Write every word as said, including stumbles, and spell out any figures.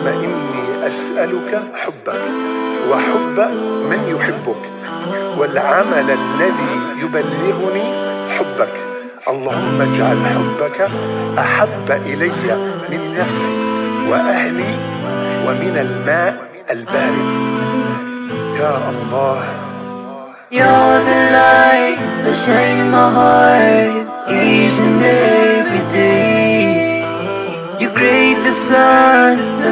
إني أسألك حبك وحب من يحبك والعمل الذي يبلغني حبك. اللهم اجعل حبك أحب إلي من نفسي وأهلي ومن الماء البارد. يا الله. You're the light that shines my heart each and every day. You create the sun